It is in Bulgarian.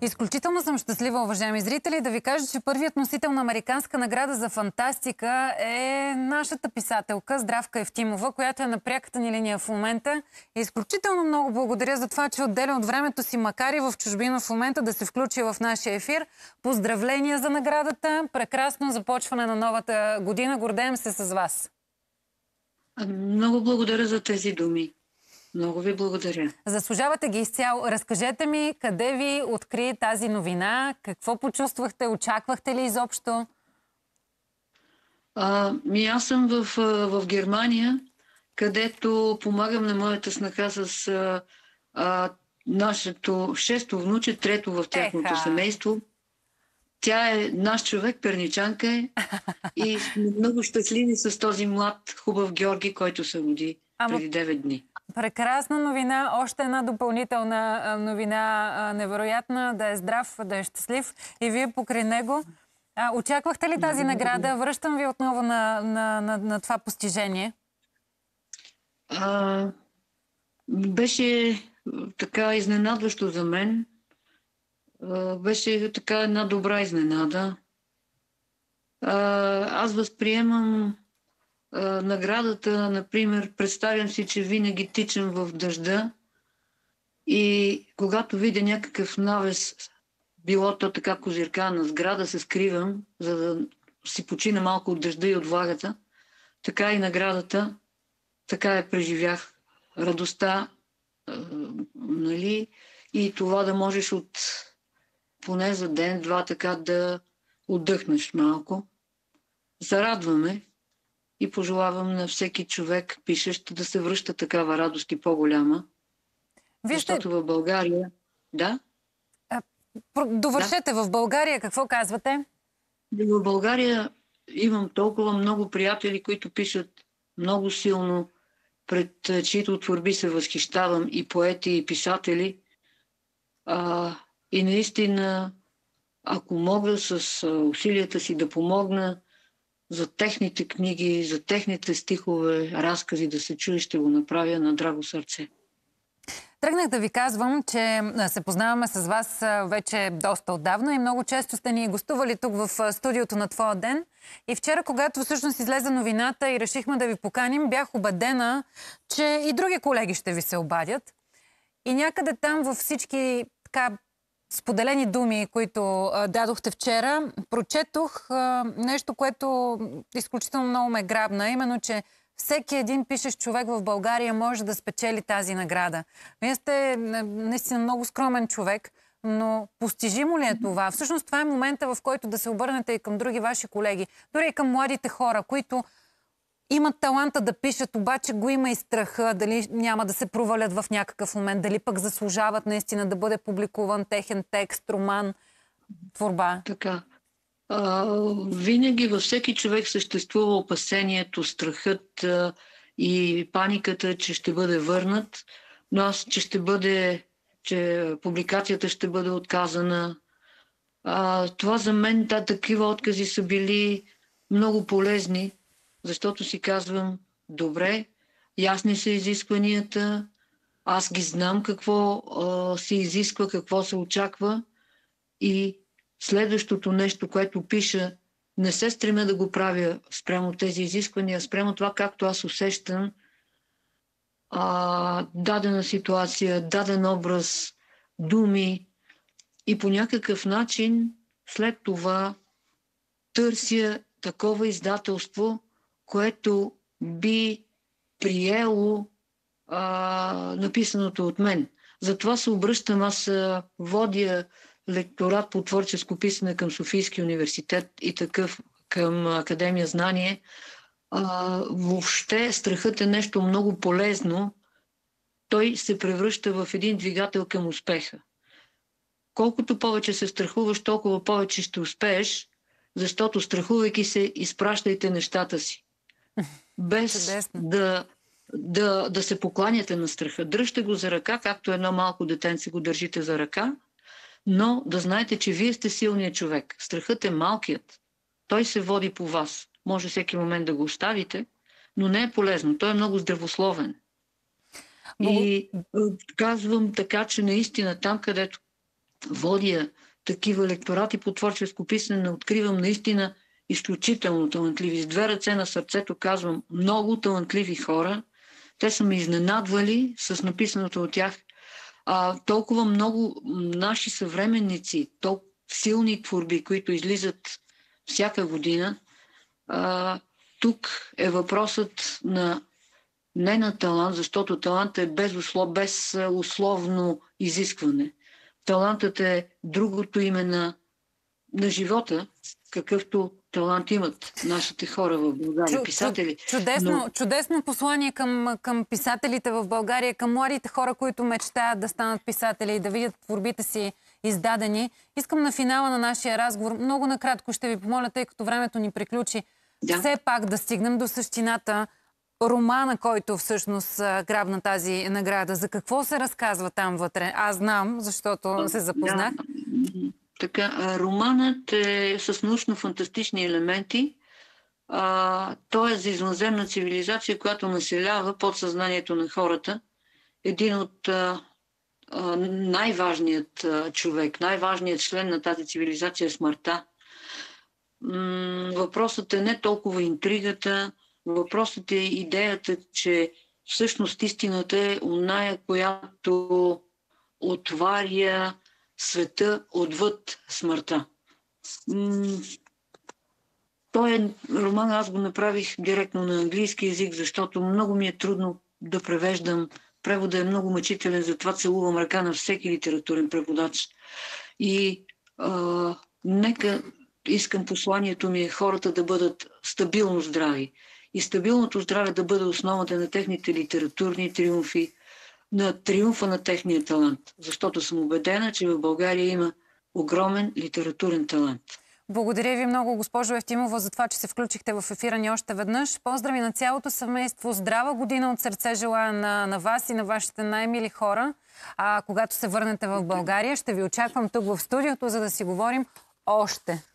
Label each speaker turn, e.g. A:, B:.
A: Изключително съм щастлива, уважаеми зрители, да ви кажа, че първият носител на Американска награда за фантастика е нашата писателка Здравка Евтимова, която е на пряката ни линия в момента. Изключително много благодаря за това, че отделя от времето си, макар и в чужбина в момента, да се включи в нашия ефир. Поздравления за наградата! Прекрасно започване на новата година. Гордеем се с вас.
B: Много благодаря за тези думи. Много ви благодаря.
A: Заслужавате ги изцяло. Разкажете ми, къде ви откри тази новина? Какво почувствахте? Очаквахте ли изобщо?
B: Аз съм в Германия, където помагам на моята снаха с нашето шесто внуче, трето в тяхното семейство. Тя е наш човек, перничанка е. И сме много щастливи с този млад, хубав Георги, който се роди преди 9 дни.
A: Прекрасна новина. Още една допълнителна новина. Невероятна. Да е здрав, да е щастлив. И вие покрай него. Очаквахте ли тази награда? Връщам ви отново на това постижение.
B: Беше така изненадващо за мен. Беше така една добра изненада. Аз възприемам наградата, например, представям си, че винаги тичам в дъжда и когато видя някакъв навес, било то така козиркана сграда, се скривам, за да си почина малко от дъжда и от влагата. Така и наградата, така я преживях. Радостта, нали, и това да можеш поне за ден-два така да отдъхнеш малко. Зарадваме и пожелавам на всеки човек, пишещ, да се връща такава радост и по-голяма. Защото в България... Да?
A: Довършете, да. В България какво казвате?
B: В България имам толкова много приятели, които пишат много силно, пред чието творби се възхищавам, и поети, и писатели. И наистина, ако мога с усилията си да помогна за техните книги, за техните стихове, разкази да се чуе, ще го направя на драго сърце.
A: Тръгнах да ви казвам, че се познаваме с вас вече доста отдавна и много често сте ни гостували тук в студиото на Твоя ден. И вчера, когато всъщност излезе новината и решихме да ви поканим, бях убедена, че и други колеги ще ви се обадят. И някъде там във всички така споделени думи, които дадохте вчера, прочетох нещо, което изключително много ме грабна, именно, че всеки един пишещ човек в България може да спечели тази награда. Вие сте наистина много скромен човек, но постижимо ли е това? Всъщност това е момента, в който да се обърнете и към други ваши колеги, дори и към младите хора, които имат таланта да пишат, обаче го има и страха, дали няма да се провалят в някакъв момент, дали пък заслужават наистина да бъде публикуван техен текст, роман, творба.
B: Така. Винаги във всеки човек съществува опасението, страхът и паниката, че ще бъде върнат, но че публикацията ще бъде отказана. Това за мен, такива откази са били много полезни, защото си казвам, добре, ясни са изискванията, аз ги знам какво се изисква, какво се очаква и следващото нещо, което пиша, не се стремя да го правя спрямо тези изисквания, спрямо това, както аз усещам дадена ситуация, даден образ, думи и по някакъв начин след това търся такова издателство, което би приело написаното от мен. Затова се обръщам, аз водя лекторат по творческо писане към Софийския университет и такъв към Академия Знание. Въобще страхът е нещо много полезно. Той се превръща в един двигател към успеха. Колкото повече се страхуваш, толкова повече ще успееш, защото страхувайки се, изпращайте нещата си. Без да се покланяте на страха. Дръжте го за ръка, както едно малко детенце го държите за ръка, но да знаете, че вие сте силният човек. Страхът е малкият. Той се води по вас. Може всеки момент да го оставите, но не е полезно. Той е много здравословен. И казвам така, че наистина там, където водя такива лекторати по творческо писане, откривам наистина изключително талантливи. С две ръце на сърцето казвам, много талантливи хора. Те са ме изненадвали с написаното от тях. Толкова много наши съвременници, толкова силни творби, които излизат всяка година. Тук е въпросът не на талант, защото талантът е без условно изискване. Талантът е другото име на живота, какъвто талант имат нашите хора в България, писатели.
A: Чудесно послание към писателите в България, към младите хора, които мечтаят да станат писатели и да видят творбите си издадени. Искам на финала на нашия разговор, много накратко ще ви помоля, тъй като времето ни приключи, все пак да стигнем до същината. Романа, който всъщност грабна тази награда. За какво се разказва там вътре? Аз знам, защото се запознах.
B: Така, романът е с научно-фантастични елементи. Той е за извънземна цивилизация, която населява подсъзнанието на хората. Един от най-важният човек, най-важният член на тази цивилизация е смъртта. Въпросът е не толкова интригата, въпросът е идеята, че всъщност истината е оная, която отваря света отвъд смъртта. Той е роман, аз го направих директно на английски язик, защото много ми е трудно да превеждам. Преводът е много мъчителен, затова целувам ръка на всеки литературен преводач. И нека искам посланието ми е хората да бъдат стабилно здрави. И стабилното здраве да бъде основата на техните литературни триумфи, на триумфа на техния талант. Защото съм убедена, че в България има огромен литературен талант.
A: Благодаря ви много, госпожо Евтимова, за това, че се включихте в ефира ни още веднъж. Поздрави на цялото семейство. Здрава година от сърце желая на вас и на вашите най-мили хора. Когато се върнете в България, ще ви очаквам тук в студиото, за да си говорим още.